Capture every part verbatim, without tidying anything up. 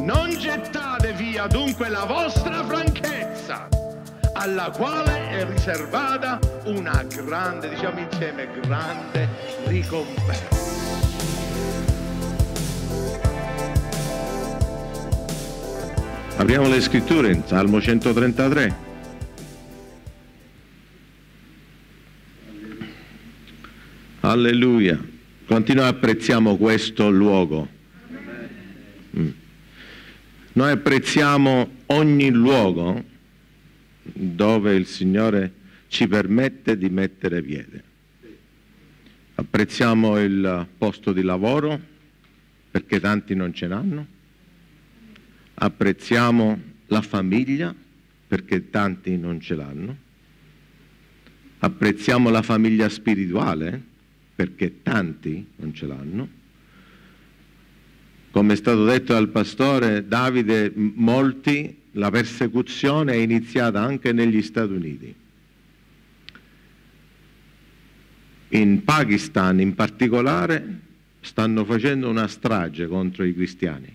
Non gettate via dunque la vostra franchezza, alla quale è riservata una grande, diciamo insieme, grande ricompensa. Apriamo le scritture in Salmo centotrentatré. Alleluia. Quanti noi apprezziamo questo luogo? Mm. Noi apprezziamo ogni luogo dove il Signore ci permette di mettere piede. Apprezziamo il posto di lavoro perché tanti non ce l'hanno. Apprezziamo la famiglia perché tanti non ce l'hanno. Apprezziamo la famiglia spirituale perché tanti non ce l'hanno. Come è stato detto dal pastore Davide, molti, la persecuzione è iniziata anche negli Stati Uniti. In Pakistan in particolare stanno facendo una strage contro i cristiani.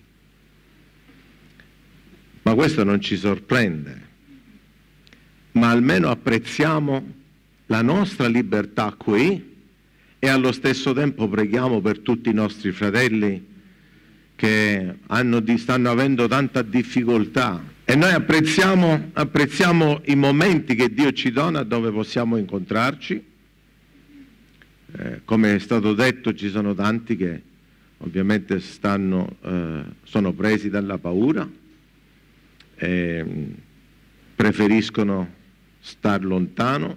Ma questo non ci sorprende, ma almeno apprezziamo la nostra libertà qui e allo stesso tempo preghiamo per tutti i nostri fratelli che hanno, stanno avendo tanta difficoltà. E noi apprezziamo, apprezziamo i momenti che Dio ci dona dove possiamo incontrarci. Eh, come è stato detto, ci sono tanti che ovviamente stanno, eh, sono presi dalla paura. Eh, preferiscono star lontano,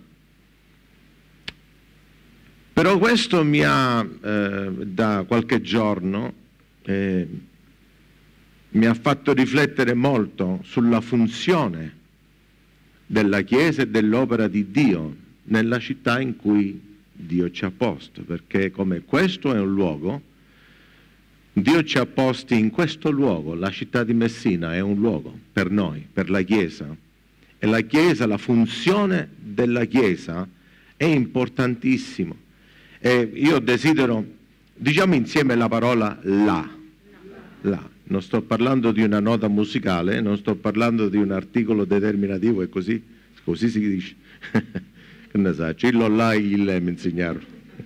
però questo mi ha eh, da qualche giorno eh, mi ha fatto riflettere molto sulla funzione della Chiesa e dell'opera di Dio nella città in cui Dio ci ha posto, perché come questo è un luogo, Dio ci ha posti in questo luogo. La città di Messina è un luogo per noi, per la Chiesa, e la Chiesa, la funzione della Chiesa è importantissima. E io desidero, diciamo insieme la parola là, là. Non sto parlando di una nota musicale, non sto parlando di un articolo determinativo, e così, così si dice. Che ne sa, cillo là il mi insegnarono.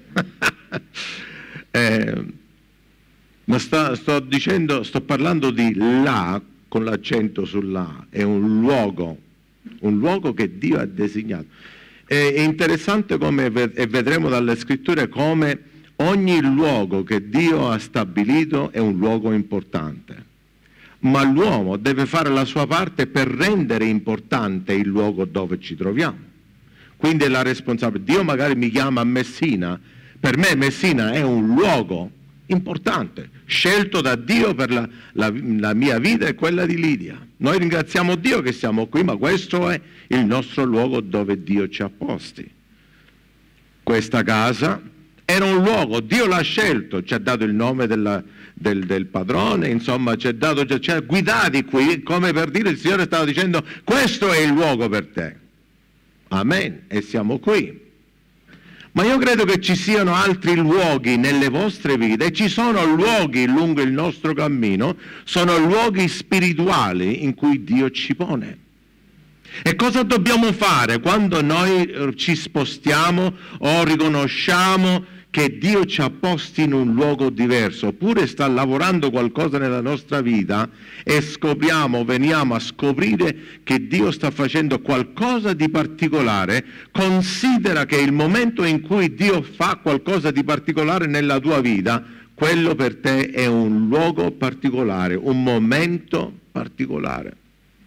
eh, Ma sto, sto dicendo, sto parlando di là, con l'accento sul là, è un luogo, un luogo che Dio ha designato. È, è interessante come, e vedremo dalle scritture, come ogni luogo che Dio ha stabilito è un luogo importante. Ma l'uomo deve fare la sua parte per rendere importante il luogo dove ci troviamo. Quindi è la responsabilità. Dio magari mi chiama a Messina, per me Messina è un luogo importante, scelto da Dio per la, la, la mia vita e quella di Lidia. Noi ringraziamo Dio che siamo qui, ma questo è il nostro luogo dove Dio ci ha posti. Questa casa era un luogo, Dio l'ha scelto, ci ha dato il nome della, del, del padrone, insomma ci ha dato, ci ha guidati qui, come per dire, il Signore stava dicendo: questo è il luogo per te. Amen. E siamo qui. Ma io credo che ci siano altri luoghi nelle vostre vite, e ci sono luoghi lungo il nostro cammino, sono luoghi spirituali in cui Dio ci pone. E cosa dobbiamo fare quando noi ci spostiamo o riconosciamo che Dio ci ha posti in un luogo diverso, oppure sta lavorando qualcosa nella nostra vita e scopriamo, veniamo a scoprire che Dio sta facendo qualcosa di particolare? Considera che il momento in cui Dio fa qualcosa di particolare nella tua vita, quello per te è un luogo particolare, un momento particolare.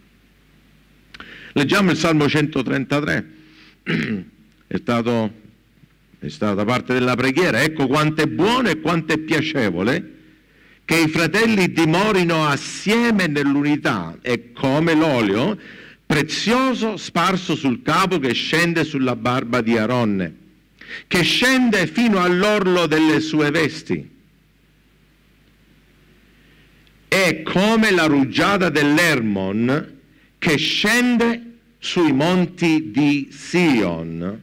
Leggiamo il Salmo centotrentatré, è stato... è stata parte della preghiera. Ecco quanto è buono e quanto è piacevole che i fratelli dimorino assieme nell'unità. È come l'olio prezioso sparso sul capo che scende sulla barba di Aronne, che scende fino all'orlo delle sue vesti. È come la rugiada dell'Hermon che scende sui monti di Sion.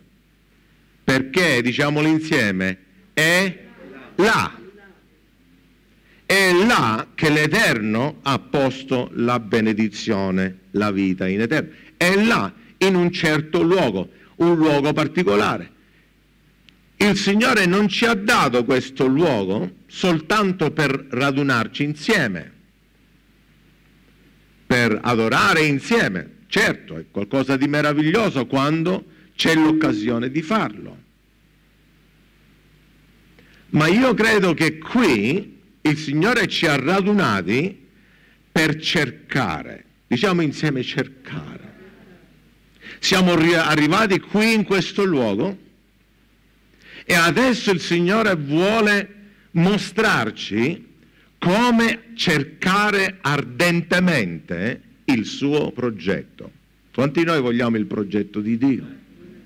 Perché, diciamolo insieme, è là. È è là che l'Eterno ha posto la benedizione, la vita in eterno. È là, in un certo luogo, un luogo particolare. Il Signore non ci ha dato questo luogo soltanto per radunarci insieme, per adorare insieme. Certo, è qualcosa di meraviglioso quando c'è l'occasione di farlo. Ma io credo che qui il Signore ci ha radunati per cercare, diciamo insieme cercare. Siamo arrivati qui in questo luogo e adesso il Signore vuole mostrarci come cercare ardentemente il suo progetto. Quanti di noi vogliamo il progetto di Dio?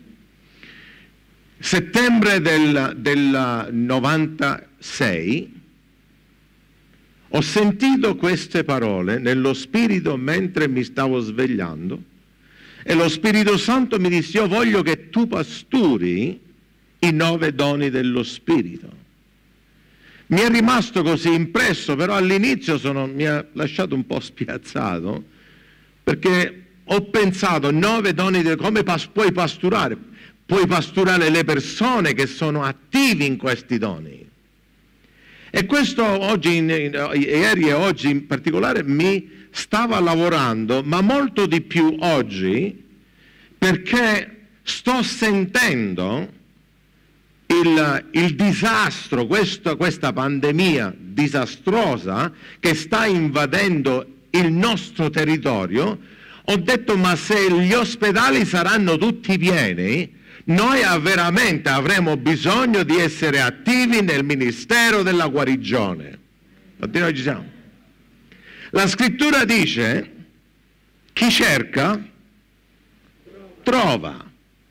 Settembre del, del novantasei ho sentito queste parole nello Spirito mentre mi stavo svegliando e lo Spirito Santo mi disse: io voglio che tu pasturi i nove doni dello Spirito. Mi è rimasto così impresso, però all'inizio sono, mi ha lasciato un po' spiazzato, perché ho pensato, nove doni, de, come pas, puoi pasturare? Puoi pasturare le persone che sono attivi in questi doni. E questo oggi, in, in, ieri e oggi in particolare, mi stava lavorando, ma molto di più oggi, perché sto sentendo il, il disastro, questo, questa pandemia disastrosa che sta invadendo il nostro territorio. Ho detto, ma se gli ospedali saranno tutti pieni, noi veramente avremo bisogno di essere attivi nel ministero della guarigione. Tutti noi ci siamo. La scrittura dice: chi cerca, trova.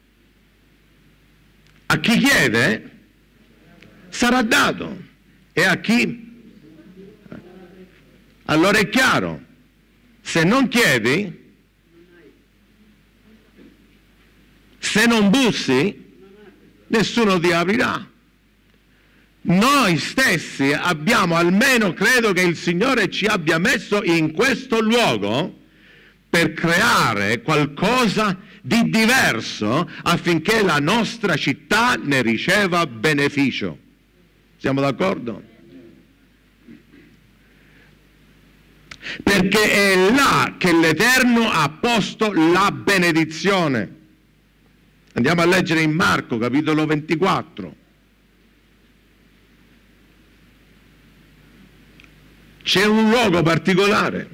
A chi chiede, sarà dato. E a chi? Allora è chiaro, se non chiedi, se non bussi, nessuno ti aprirà. Noi stessi abbiamo, almeno credo che il Signore ci abbia messo in questo luogo per creare qualcosa di diverso affinché la nostra città ne riceva beneficio. Siamo d'accordo? Perché è là che l'Eterno ha posto la benedizione. Andiamo a leggere in Marco, capitolo ventiquattro. C'è un luogo particolare.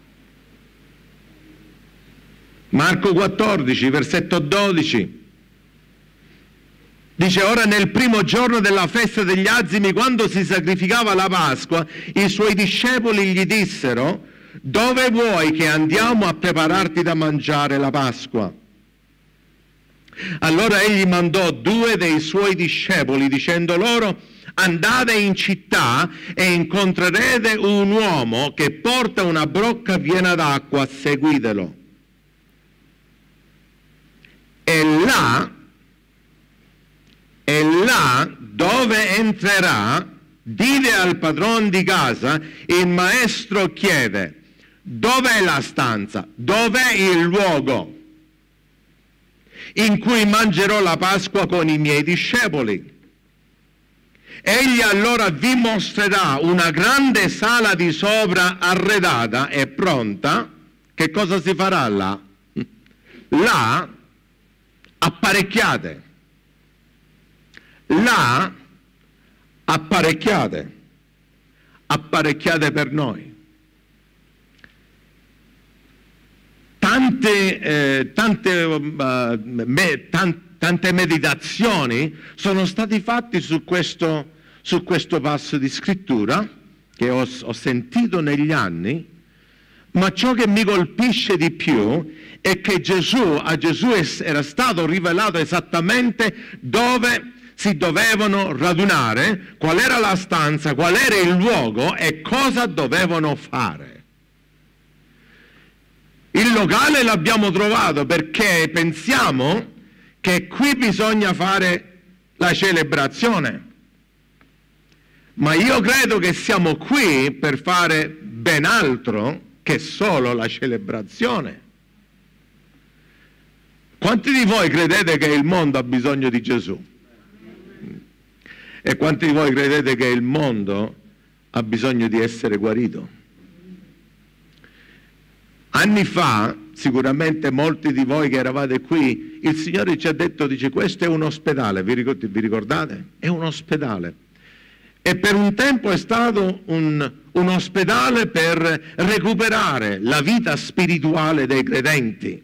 Marco quattordici, versetto dodici. Dice: ora nel primo giorno della festa degli azimi, quando si sacrificava la Pasqua, i suoi discepoli gli dissero: dove vuoi che andiamo a prepararti da mangiare la Pasqua? Allora egli mandò due dei suoi discepoli dicendo loro: andate in città e incontrerete un uomo che porta una brocca piena d'acqua, seguitelo. E là, e là dove entrerà, dite al padrone di casa, il maestro chiede: dov'è la stanza? Dov'è il luogo in cui mangerò la Pasqua con i miei discepoli? Egli allora vi mostrerà una grande sala di sopra arredata e pronta. Che cosa si farà là? Là apparecchiate. Là apparecchiate. Apparecchiate per noi. Tante, eh, tante, uh, me, tan, tante meditazioni sono state fatte su questo, su questo passo di scrittura che ho, ho sentito negli anni, ma ciò che mi colpisce di più è che Gesù, a Gesù era stato rivelato esattamente dove si dovevano radunare, qual era la stanza, qual era il luogo e cosa dovevano fare. Il locale l'abbiamo trovato perché pensiamo che qui bisogna fare la celebrazione. Ma io credo che siamo qui per fare ben altro che solo la celebrazione. Quanti di voi credete che il mondo ha bisogno di Gesù? E quanti di voi credete che il mondo ha bisogno di essere guarito? Anni fa, sicuramente molti di voi che eravate qui, il Signore ci ha detto, dice, questo è un ospedale, vi ricordate? È un ospedale. E per un tempo è stato un, un ospedale per recuperare la vita spirituale dei credenti.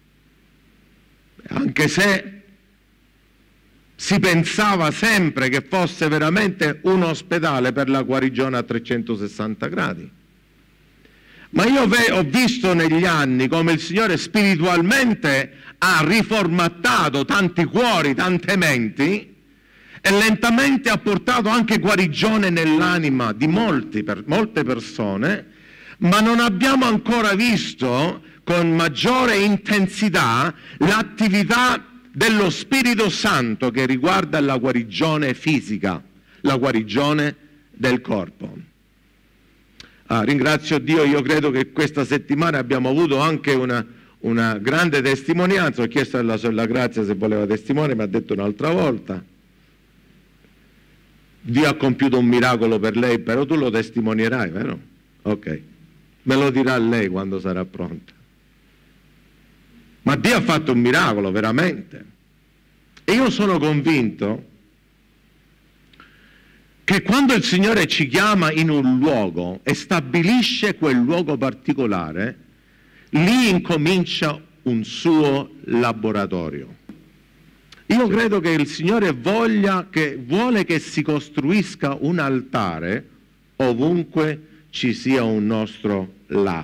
Anche se si pensava sempre che fosse veramente un ospedale per la guarigione a trecentosessanta gradi. Ma io ho visto negli anni come il Signore spiritualmente ha riformattato tanti cuori, tante menti, e lentamente ha portato anche guarigione nell'anima di molti, per, molte persone, ma non abbiamo ancora visto con maggiore intensità l'attività dello Spirito Santo che riguarda la guarigione fisica, la guarigione del corpo. Ah, ringrazio Dio, io credo che questa settimana abbiamo avuto anche una, una grande testimonianza. Ho chiesto alla sorella Grazia se voleva testimone, mi ha detto un'altra volta. Dio ha compiuto un miracolo per lei, però tu lo testimonierai, vero? Ok, me lo dirà lei quando sarà pronta. Ma Dio ha fatto un miracolo, veramente. E io sono convinto che quando il Signore ci chiama in un luogo e stabilisce quel luogo particolare, lì incomincia un suo laboratorio. Io credo che il Signore voglia che, vuole che si costruisca un altare ovunque ci sia un nostro là.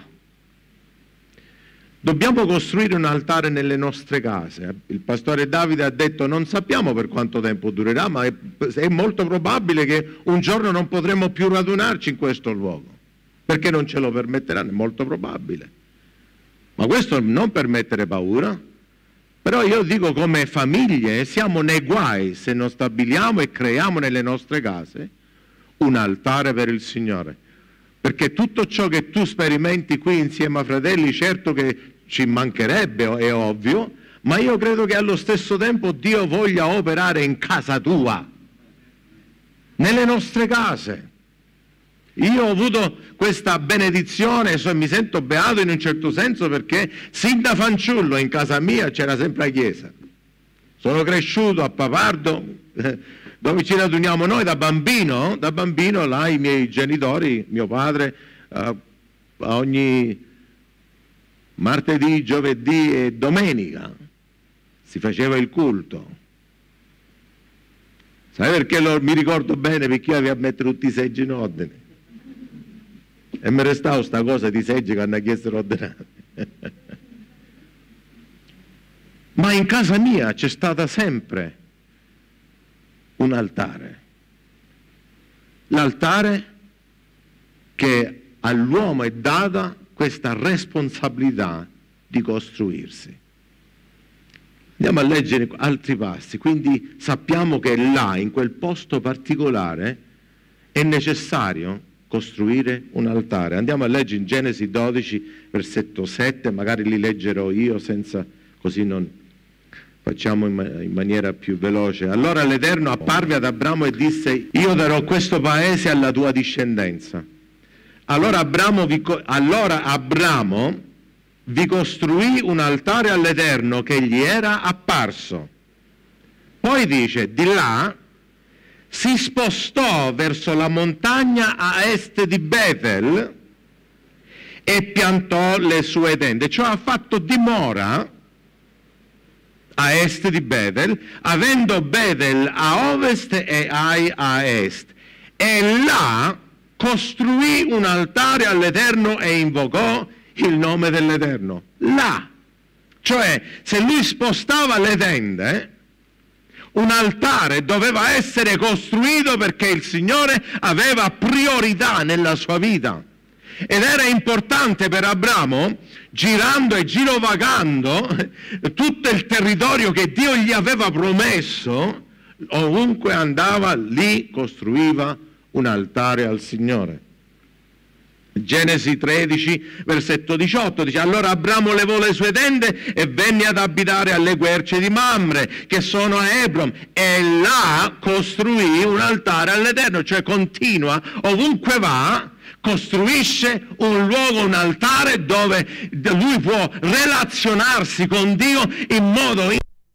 Dobbiamo costruire un altare nelle nostre case. Il pastore Davide ha detto non sappiamo per quanto tempo durerà, ma è, è molto probabile che un giorno non potremo più radunarci in questo luogo, perché non ce lo permetteranno, è molto probabile. Ma questo non per mettere paura, però io dico come famiglie siamo nei guai se non stabiliamo e creiamo nelle nostre case un altare per il Signore. Perché tutto ciò che tu sperimenti qui insieme a fratelli, certo che ci mancherebbe, è ovvio, ma io credo che allo stesso tempo Dio voglia operare in casa tua, nelle nostre case. Io ho avuto questa benedizione e mi sento beato in un certo senso perché sin da fanciullo in casa mia c'era sempre la chiesa. Sono cresciuto a Papardo, eh, dove ci raduniamo noi da bambino, da bambino là i miei genitori, mio padre, eh, ogni martedì, giovedì e domenica si faceva il culto. Sai perché lo, mi ricordo bene? Perché io avevo a mettere tutti i seggi in ordine. E mi restavo sta cosa di seggi che hanno chiesto ordinati. Ma in casa mia c'è stata sempre un altare. L'altare che all'uomo è data questa responsabilità di costruirsi. Andiamo a leggere altri passi, quindi sappiamo che là, in quel posto particolare, è necessario costruire un altare. Andiamo a leggere in Genesi dodici, versetto sette, magari li leggerò io senza, così non facciamo in maniera più veloce. Allora l'Eterno apparve ad Abramo e disse: io darò questo paese alla tua discendenza. Allora Abramo vi, allora Abramo vi costruì un altare all'Eterno che gli era apparso. Poi dice, di là si spostò verso la montagna a est di Betel e piantò le sue tende, cioè ha fatto dimora a est di Betel, avendo Betel a ovest e Ai a est, e là costruì un altare all'Eterno e invocò il nome dell'Eterno. Là, cioè se lui spostava le tende, un altare doveva essere costruito perché il Signore aveva priorità nella sua vita. Ed era importante per Abramo, girando e girovagando tutto il territorio che Dio gli aveva promesso, ovunque andava, lì costruiva un altare al Signore. Genesi tredici, versetto diciotto, dice: allora Abramo levò le sue tende e venne ad abitare alle querce di Mamre, che sono a Hebron, e là costruì un altare all'Eterno. Cioè continua, ovunque va, costruisce un luogo, un altare dove lui può relazionarsi con Dio in modo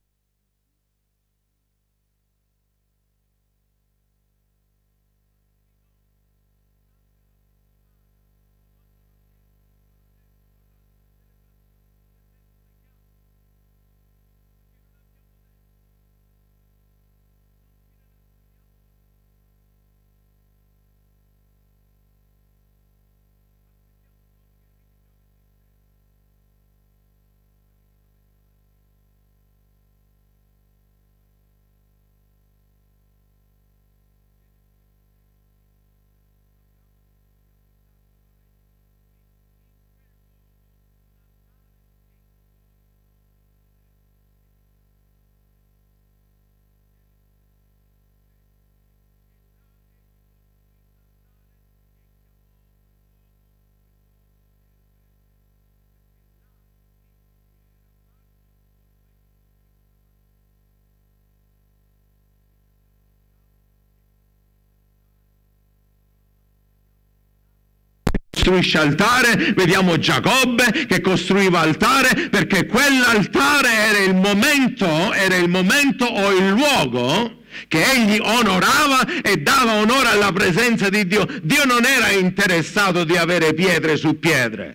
costruisce altare. Vediamo Giacobbe che costruiva altare, perché quell'altare era il momento, era il momento o il luogo che egli onorava e dava onore alla presenza di Dio. Dio non era interessato di avere pietre su pietre,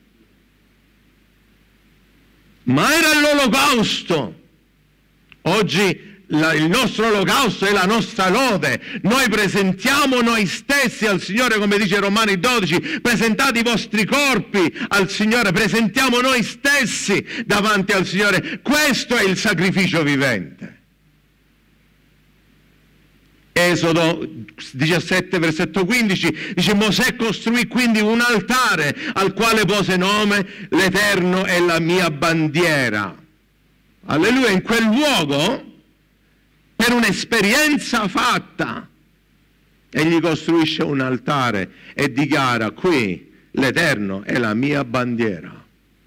ma era l'olocausto. Oggi La, il nostro olocausto è la nostra lode. Noi presentiamo noi stessi al Signore, come dice Romani dodici: presentate i vostri corpi al Signore, presentiamo noi stessi davanti al Signore. Questo è il sacrificio vivente. Esodo diciassette, versetto quindici, dice: Mosè costruì quindi un altare al quale pose nome: l'Eterno è la mia bandiera. Alleluia. In quel luogo, per un'esperienza fatta, egli costruisce un altare e dichiara: qui l'Eterno è la mia bandiera.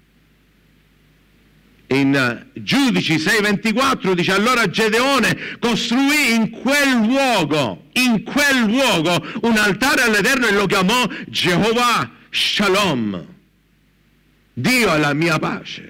In Giudici sei ventiquattro dice: allora Gedeone costruì in quel luogo, in quel luogo un altare all'Eterno e lo chiamò Gehovah Shalom. Dio è la mia pace.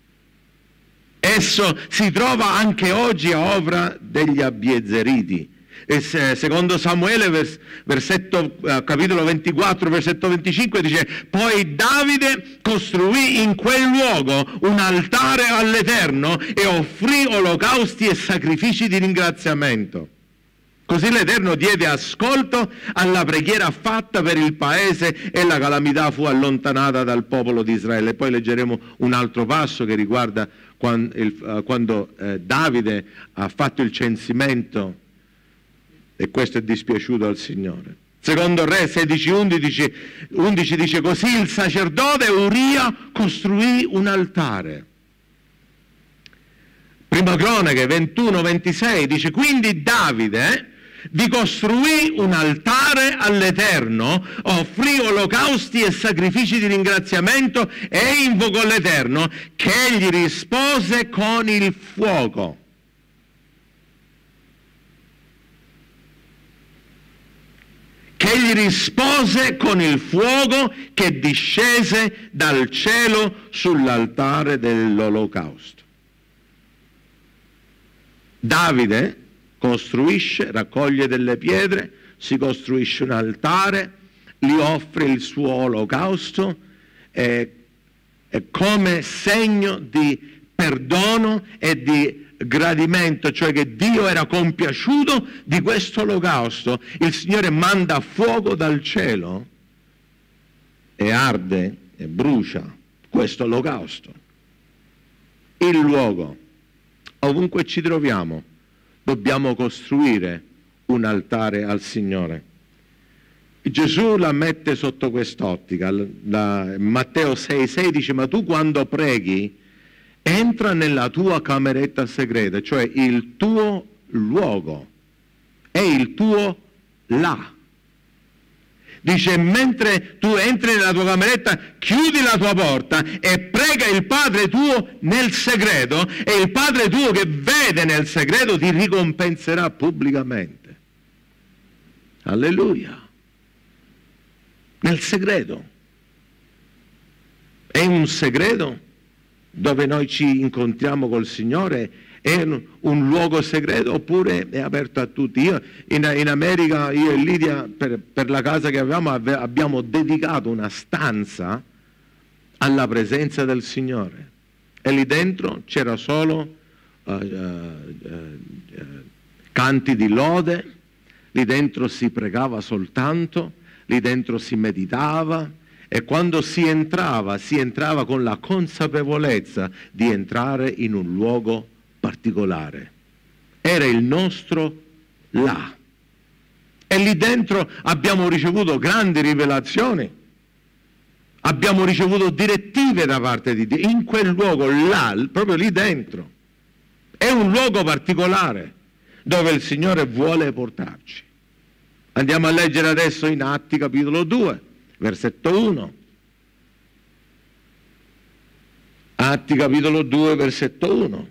Esso si trova anche oggi a opera degli Abiezeriti. E secondo Samuele, vers, versetto, eh, capitolo ventiquattro, versetto venticinque, dice: poi Davide costruì in quel luogo un altare all'Eterno e offrì olocausti e sacrifici di ringraziamento. Così l'Eterno diede ascolto alla preghiera fatta per il paese e la calamità fu allontanata dal popolo di Israele. Poi leggeremo un altro passo che riguarda quando, il, quando eh, Davide ha fatto il censimento e questo è dispiaciuto al Signore. Secondo Re sedici undici, undici dice: così il sacerdote Uria costruì un altare. Prima Cronache ventuno ventisei dice: quindi Davide vi costruì un altare all'Eterno, offrì olocausti e sacrifici di ringraziamento e invocò l'Eterno, che egli rispose con il fuoco. Che egli rispose con il fuoco che discese dal cielo sull'altare dell'olocausto. Davide costruisce, raccoglie delle pietre, si costruisce un altare, gli offre il suo olocausto e, e come segno di perdono e di gradimento, cioè che Dio era compiaciuto di questo olocausto, il Signore manda fuoco dal cielo e arde e brucia questo olocausto. Il luogo, ovunque ci troviamo, dobbiamo costruire un altare al Signore. Gesù la mette sotto quest'ottica. La, Matteo sei sedici: ma tu quando preghi entra nella tua cameretta segreta, cioè il tuo luogo, è il tuo là, Dice, mentre tu entri nella tua cameretta, chiudi la tua porta e prega il Padre tuo nel segreto, e il Padre tuo che vede nel segreto ti ricompenserà pubblicamente. Alleluia. Nel segreto. È un segreto dove noi ci incontriamo col Signore? È un luogo segreto oppure è aperto a tutti? Io in, in America, io e Lidia, per, per la casa che avevamo, ave, abbiamo dedicato una stanza alla presenza del Signore, e lì dentro c'era solo uh, uh, uh, canti di lode, lì dentro si pregava soltanto, lì dentro si meditava, e quando si entrava, si entrava con la consapevolezza di entrare in un luogo particolare. Era il nostro là. E lì dentro abbiamo ricevuto grandi rivelazioni, abbiamo ricevuto direttive da parte di Dio, in quel luogo là, proprio lì dentro. È un luogo particolare dove il Signore vuole portarci. Andiamo a leggere adesso in Atti capitolo due, versetto uno. Atti capitolo due, versetto uno.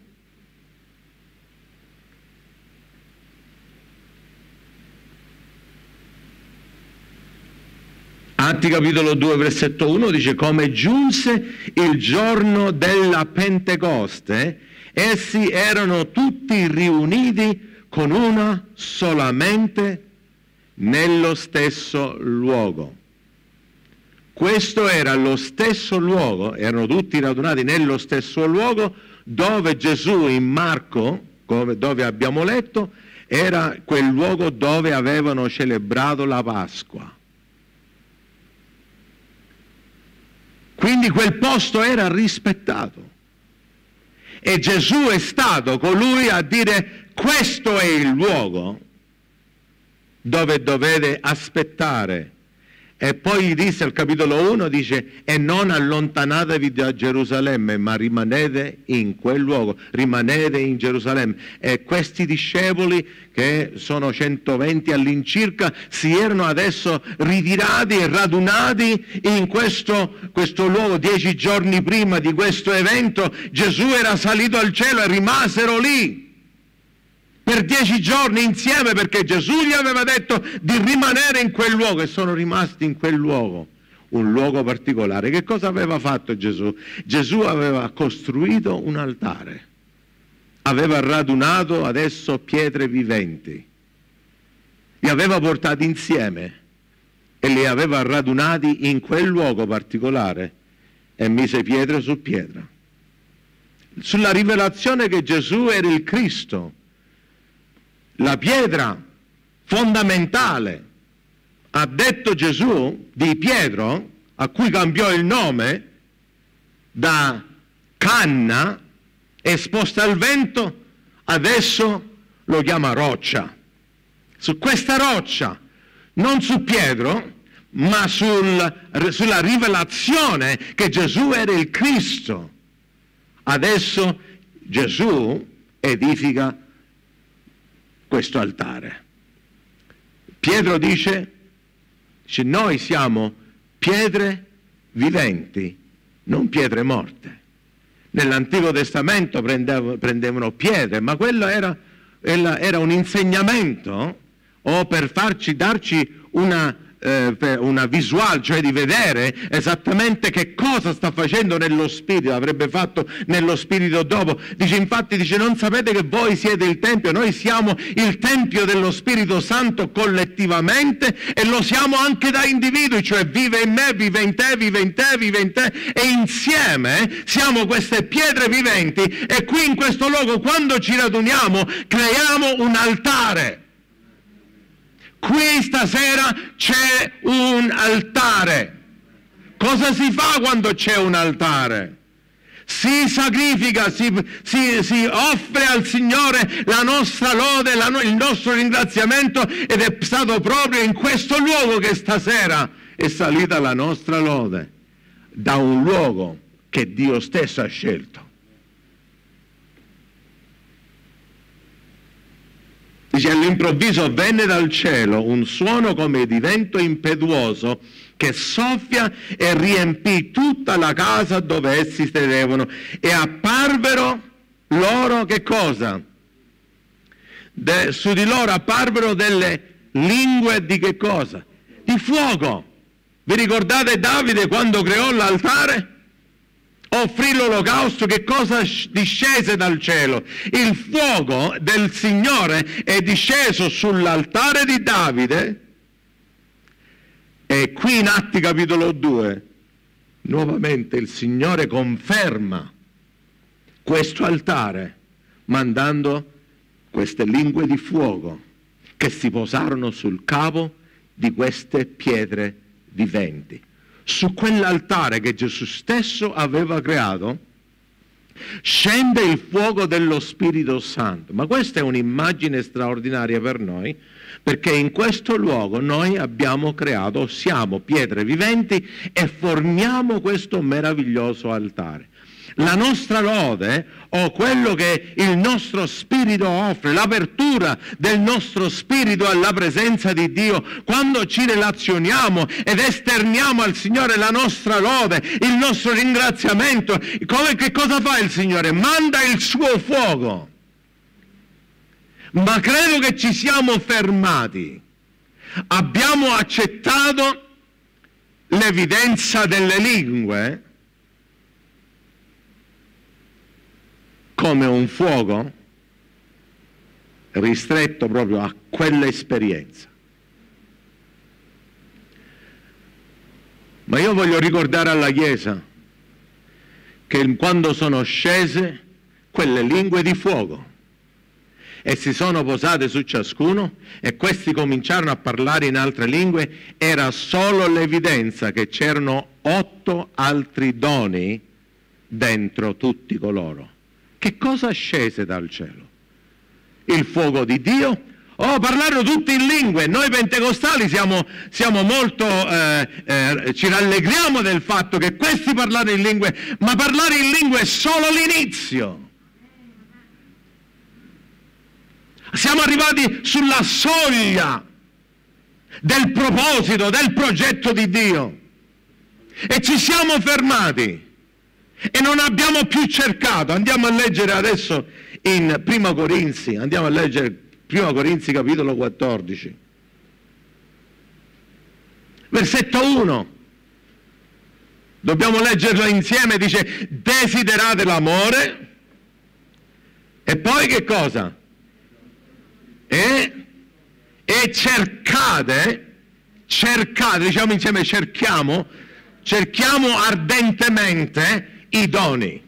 Atti capitolo due, versetto uno dice: come giunse il giorno della Pentecoste, essi erano tutti riuniti con una solamente nello stesso luogo. Questo era lo stesso luogo, erano tutti radunati nello stesso luogo dove Gesù in Marco, dove abbiamo letto, era quel luogo dove avevano celebrato la Pasqua. Quindi quel posto era rispettato. E Gesù è stato colui a dire: questo è il luogo dove dovete aspettare. E poi disse al capitolo uno, dice: e non allontanatevi da Gerusalemme, ma rimanete in quel luogo, rimanete in Gerusalemme. E questi discepoli, che sono centoventi all'incirca, si erano adesso ritirati e radunati in questo, questo luogo. Dieci giorni prima di questo evento Gesù era salito al cielo e rimasero lì per dieci giorni insieme, perché Gesù gli aveva detto di rimanere in quel luogo, e sono rimasti in quel luogo, un luogo particolare. Che cosa aveva fatto Gesù? Gesù aveva costruito un altare, aveva radunato adesso pietre viventi, li aveva portati insieme e li aveva radunati in quel luogo particolare e mise pietra su pietra, sulla rivelazione che Gesù era il Cristo. La pietra fondamentale, ha detto Gesù di Pietro, a cui cambiò il nome da canna, esposta al vento, adesso lo chiama roccia. Su questa roccia, non su Pietro, ma sul, sulla rivelazione che Gesù era il Cristo, adesso Gesù edifica questo altare. Pietro dice, dice noi siamo pietre viventi, non pietre morte. Nell'Antico Testamento prendevano, prendevano pietre, ma quello era, era un insegnamento, o per farci, darci una, eh, una visuale, cioè di vedere esattamente che cosa sta facendo nello Spirito, avrebbe fatto nello Spirito dopo. Dice, infatti, dice, non sapete che voi siete il Tempio? Noi siamo il Tempio dello Spirito Santo collettivamente, e lo siamo anche da individui, cioè vive in me, vive in te, vive in te, vive in te, e insieme siamo queste pietre viventi. E qui in questo luogo, quando ci raduniamo, creiamo un altare. Qui stasera c'è un altare. Cosa si fa quando c'è un altare? Si sacrifica, si, si, si offre al Signore la nostra lode, la, il nostro ringraziamento, ed è stato proprio in questo luogo che stasera è salita la nostra lode, da un luogo che Dio stesso ha scelto. Dice, all'improvviso venne dal cielo un suono come di vento impetuoso che soffia e riempì tutta la casa dove essi sedevano, e apparvero loro che cosa? De, su di loro apparvero delle lingue di che cosa? Di fuoco. Vi ricordate Davide quando creò l'altare? Offrì l'olocausto, che cosa discese dal cielo? Il fuoco del Signore è disceso sull'altare di Davide. E qui in Atti capitolo due, nuovamente il Signore conferma questo altare, mandando queste lingue di fuoco che si posarono sul capo di queste pietre viventi. Su quell'altare che Gesù stesso aveva creato, scende il fuoco dello Spirito Santo. Ma questa è un'immagine straordinaria per noi, perché in questo luogo noi abbiamo creato, siamo pietre viventi e formiamo questo meraviglioso altare. La nostra lode, o quello che il nostro spirito offre, l'apertura del nostro spirito alla presenza di Dio, quando ci relazioniamo ed esterniamo al Signore la nostra lode, il nostro ringraziamento, come, che cosa fa il Signore? Manda il suo fuoco. Ma credo che ci siamo fermati. Abbiamo accettato l'evidenza delle lingue come un fuoco ristretto proprio a quell'esperienza. Ma io voglio ricordare alla Chiesa che quando sono scese quelle lingue di fuoco e si sono posate su ciascuno e questi cominciarono a parlare in altre lingue, era solo l'evidenza che c'erano otto altri doni dentro tutti coloro. Che cosa scese dal cielo? Il fuoco di Dio? Oh, parlarono tutti in lingue. Noi pentecostali siamo, siamo molto, eh, eh, ci rallegriamo del fatto che questi parlarono in lingue, ma parlare in lingue è solo l'inizio. Siamo arrivati sulla soglia del proposito, del progetto di Dio e ci siamo fermati. E non abbiamo più cercato. Andiamo a leggere adesso in Prima Corinzi, andiamo a leggere Prima Corinzi capitolo quattordici. Versetto uno. Dobbiamo leggerlo insieme, dice: desiderate l'amore e poi che cosa? E, e cercate, cercate, diciamo insieme cerchiamo, cerchiamo ardentemente i doni.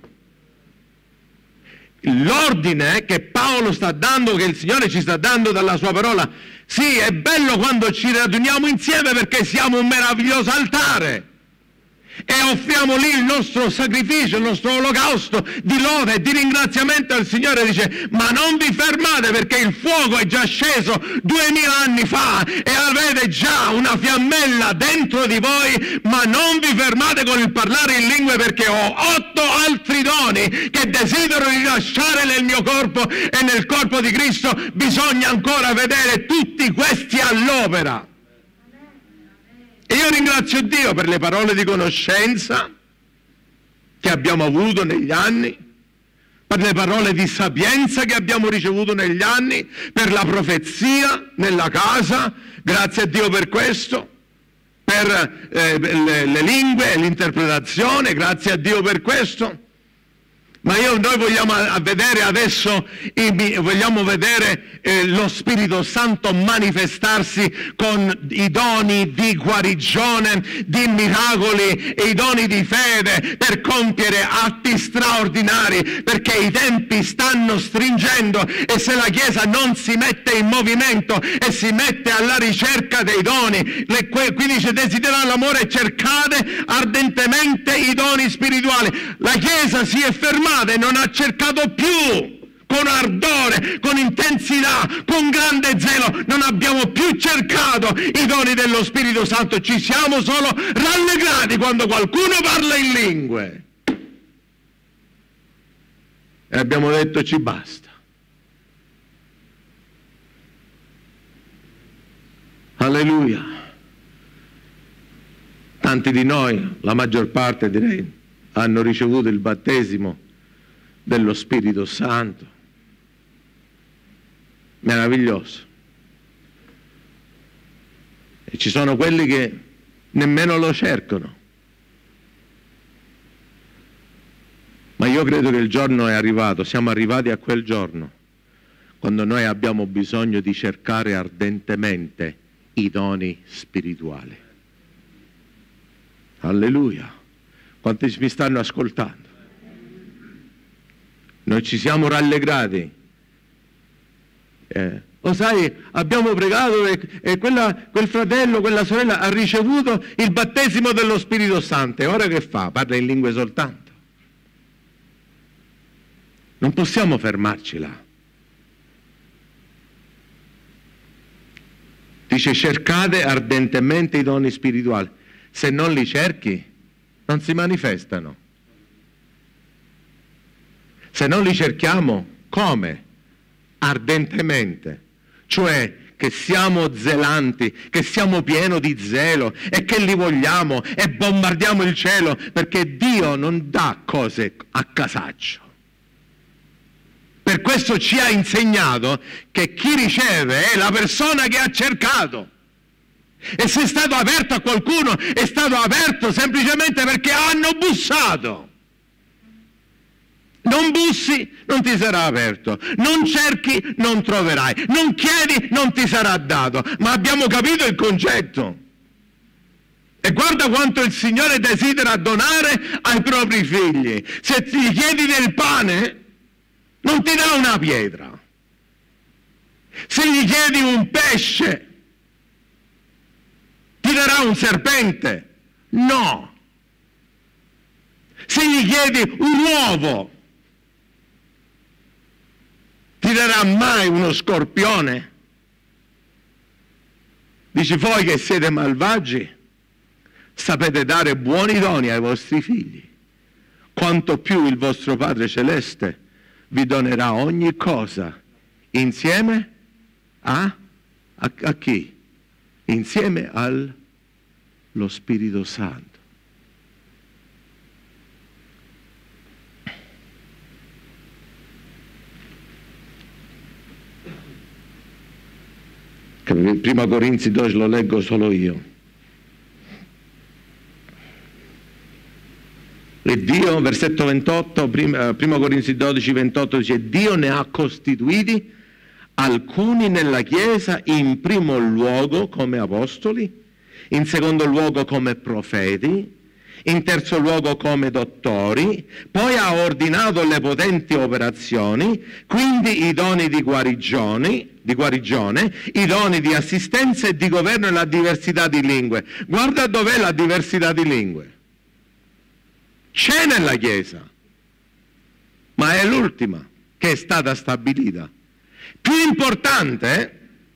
L'ordine che Paolo sta dando, che il Signore ci sta dando dalla sua parola, sì, è bello quando ci raduniamo insieme perché siamo un meraviglioso altare e offriamo lì il nostro sacrificio, il nostro olocausto di lode e di ringraziamento al Signore. Dice: ma non vi fermate, perché il fuoco è già sceso duemila anni fa e avete già una fiammella dentro di voi, ma non vi fermate con il parlare in lingue, perché ho otto altri doni che desidero rilasciare nel mio corpo e nel corpo di Cristo. Bisogna ancora vedere tutti questi all'opera. E io ringrazio Dio per le parole di conoscenza che abbiamo avuto negli anni, per le parole di sapienza che abbiamo ricevuto negli anni, per la profezia nella casa, grazie a Dio per questo, per eh, le, le lingue e l'interpretazione, grazie a Dio per questo. Ma io, noi vogliamo vedere adesso, vogliamo vedere eh, lo Spirito Santo manifestarsi con i doni di guarigione, di miracoli e i doni di fede per compiere atti straordinari, perché i tempi stanno stringendo e se la Chiesa non si mette in movimento e si mette alla ricerca dei doni, le, qui dice: desiderate l'amore e cercate ardentemente i doni spirituali. La Chiesa si è fermata e non ha cercato più con ardore, con intensità, con grande zelo. Non abbiamo più cercato i doni dello Spirito Santo, ci siamo solo rallegrati quando qualcuno parla in lingue e abbiamo detto: ci basta. Alleluia. Tanti di noi, la maggior parte direi, hanno ricevuto il battesimo dello Spirito Santo. Meraviglioso. E ci sono quelli che nemmeno lo cercano. Ma io credo che il giorno è arrivato, siamo arrivati a quel giorno, quando noi abbiamo bisogno di cercare ardentemente i doni spirituali. Alleluia. Quanti mi stanno ascoltando? Noi ci siamo rallegrati. Eh, lo sai, abbiamo pregato e, e quella, quel fratello, quella sorella ha ricevuto il battesimo dello Spirito Santo. E ora che fa? Parla in lingue soltanto. Non possiamo fermarci là. Dice: cercate ardentemente i doni spirituali. Se non li cerchi, non si manifestano. Se non li cerchiamo, come? Ardentemente. Cioè che siamo zelanti, che siamo pieni di zelo e che li vogliamo e bombardiamo il cielo, perché Dio non dà cose a casaccio. Per questo ci ha insegnato che chi riceve è la persona che ha cercato. E se è stato aperto a qualcuno, è stato aperto semplicemente perché hanno bussato. Non bussi, non ti sarà aperto. Non cerchi, non troverai. Non chiedi, non ti sarà dato. Ma abbiamo capito il concetto. E guarda quanto il Signore desidera donare ai propri figli. Se ti chiedi del pane, non ti dà una pietra. Se gli chiedi un pesce, ti darà un serpente? No. Se gli chiedi un uovo, ti darà mai uno scorpione? Dici: voi che siete malvagi, sapete dare buoni doni ai vostri figli. Quanto più il vostro Padre Celeste vi donerà ogni cosa insieme a, a, a chi? Insieme allo Spirito Santo. Prima Corinzi dodici lo leggo solo io. E Dio, versetto ventotto, prima, prima Corinzi dodici, ventotto dice: Dio ne ha costituiti alcuni nella Chiesa, in primo luogo come apostoli, in secondo luogo come profeti, in terzo luogo come dottori, poi ha ordinato le potenti operazioni, quindi i doni di guarigione, di guarigione, i doni di assistenza e di governo e la diversità di lingue. Guarda dov'è la diversità di lingue. C'è nella Chiesa, ma è l'ultima che è stata stabilita. Più importante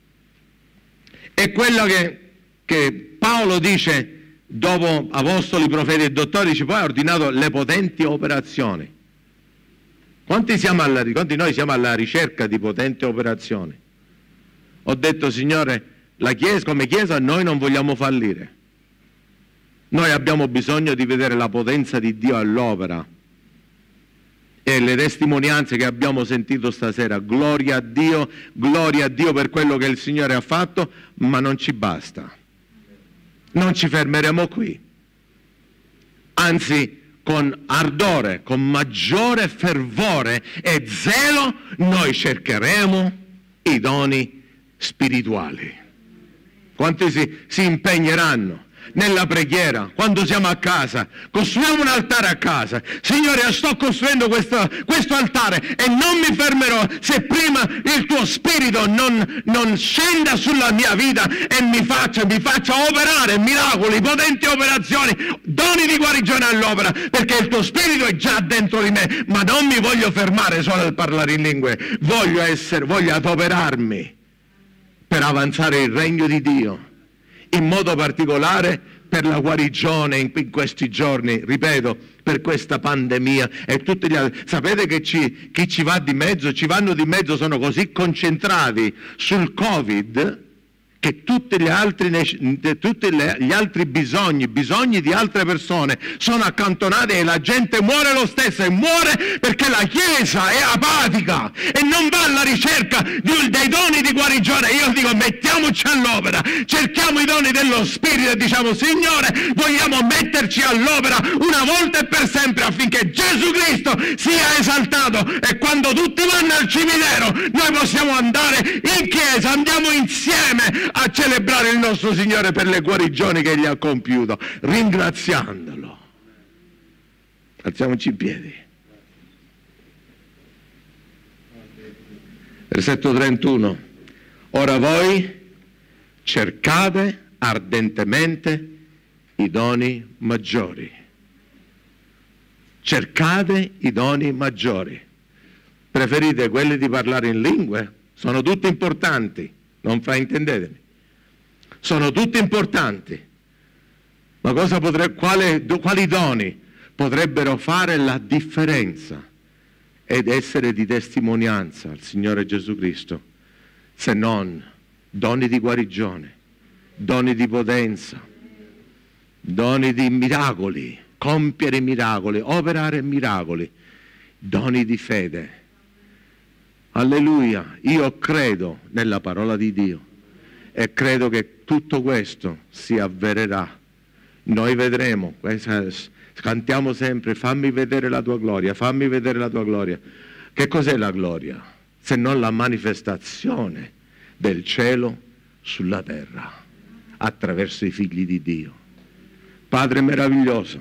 è quella che, che Paolo dice dopo apostoli, profeti e dottori, dice: poi ha ordinato le potenti operazioni. Quanti, siamo alla, quanti noi siamo alla ricerca di potenti operazioni? Ho detto: Signore, la Chiesa, come Chiesa noi non vogliamo fallire. Noi abbiamo bisogno di vedere la potenza di Dio all'opera. E le testimonianze che abbiamo sentito stasera, gloria a Dio, gloria a Dio per quello che il Signore ha fatto, ma non ci basta. Non ci fermeremo qui. Anzi, con ardore, con maggiore fervore e zelo, noi cercheremo i doni spirituali. Quanti si, si impegneranno nella preghiera, quando siamo a casa? Costruiamo un altare a casa. Signore, sto costruendo questo, questo altare e non mi fermerò se prima il tuo spirito non, non scenda sulla mia vita e mi faccia, mi faccia operare miracoli, potenti operazioni, doni di guarigione all'opera, perché il tuo spirito è già dentro di me. Ma non mi voglio fermare solo al parlare in lingue, voglio essere, voglio adoperarmi per avanzare il regno di Dio, in modo particolare per la guarigione in, in questi giorni, ripeto, per questa pandemia e tutti gli altri. Sapete che ci, chi ci va di mezzo? Ci vanno di mezzo, sono così concentrati sul Covid che tutti gli altri, tutti gli altri bisogni, bisogni di altre persone sono accantonati e la gente muore lo stesso, e muore perché la Chiesa è apatica e non va alla ricerca di, dei doni di guarigione. Io dico, mettiamoci all'opera, cerchiamo i doni dello Spirito e diciamo, Signore, vogliamo metterci all'opera una volta e per sempre affinché Gesù Cristo sia esaltato, e quando tutti vanno al cimitero noi possiamo andare in chiesa, andiamo insieme a celebrare il nostro Signore per le guarigioni che Egli ha compiuto, ringraziandolo. Alziamoci in piedi. Versetto trentuno. Ora voi cercate ardentemente i doni maggiori. Cercate i doni maggiori. Preferite quelli di parlare in lingue? Sono tutti importanti, non fraintendetemi. Sono tutti importanti. Ma cosa potrebbe, quale, quali doni potrebbero fare la differenza ed essere di testimonianza al Signore Gesù Cristo, se non doni di guarigione, doni di potenza, doni di miracoli, compiere miracoli, operare miracoli, doni di fede. Alleluia, io credo nella parola di Dio e credo che tutto questo si avvererà. Noi vedremo, cantiamo sempre, fammi vedere la tua gloria, fammi vedere la tua gloria. Che cos'è la gloria? Se non la manifestazione del cielo sulla terra, attraverso i figli di Dio. Padre meraviglioso,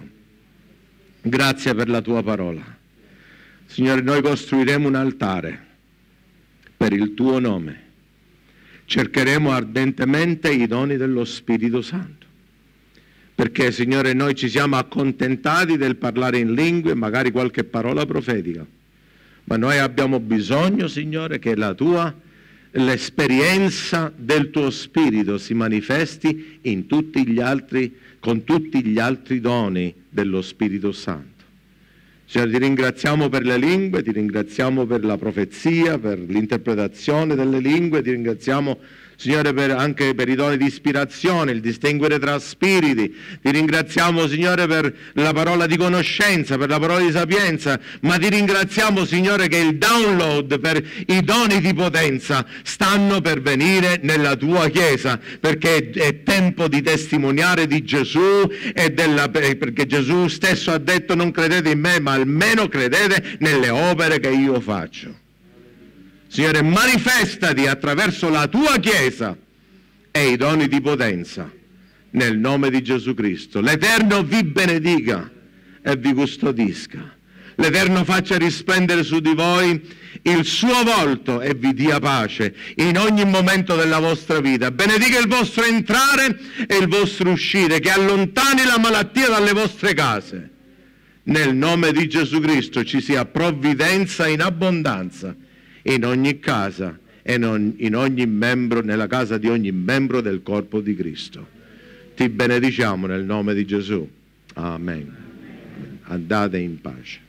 grazie per la tua parola. Signore, noi costruiremo un altare per il tuo nome. Cercheremo ardentemente i doni dello Spirito Santo. Perché, Signore, noi ci siamo accontentati del parlare in lingue, magari qualche parola profetica. Ma noi abbiamo bisogno, Signore, che la tua, l'esperienza del tuo Spirito si manifesti in tutti gli altri, con tutti gli altri doni dello Spirito Santo. Signore, ti ringraziamo per le lingue, ti ringraziamo per la profezia, per l'interpretazione delle lingue, ti ringraziamo, Signore, per, anche per i doni di ispirazione, il distinguere tra spiriti. Ti ringraziamo, Signore, per la parola di conoscenza, per la parola di sapienza, ma ti ringraziamo, Signore, che il download per i doni di potenza stanno per venire nella tua Chiesa, perché è tempo di testimoniare di Gesù, e della, perché Gesù stesso ha detto: non credete in me, ma almeno credete nelle opere che io faccio. Signore, manifestati attraverso la tua Chiesa e i doni di potenza, nel nome di Gesù Cristo. L'Eterno vi benedica e vi custodisca. L'Eterno faccia risplendere su di voi il suo volto e vi dia pace in ogni momento della vostra vita. Benedica il vostro entrare e il vostro uscire, che allontani la malattia dalle vostre case. Nel nome di Gesù Cristo ci sia provvidenza in abbondanza in ogni casa e in ogni membro, nella casa di ogni membro del corpo di Cristo. Ti benediciamo nel nome di Gesù. Amen. Andate in pace.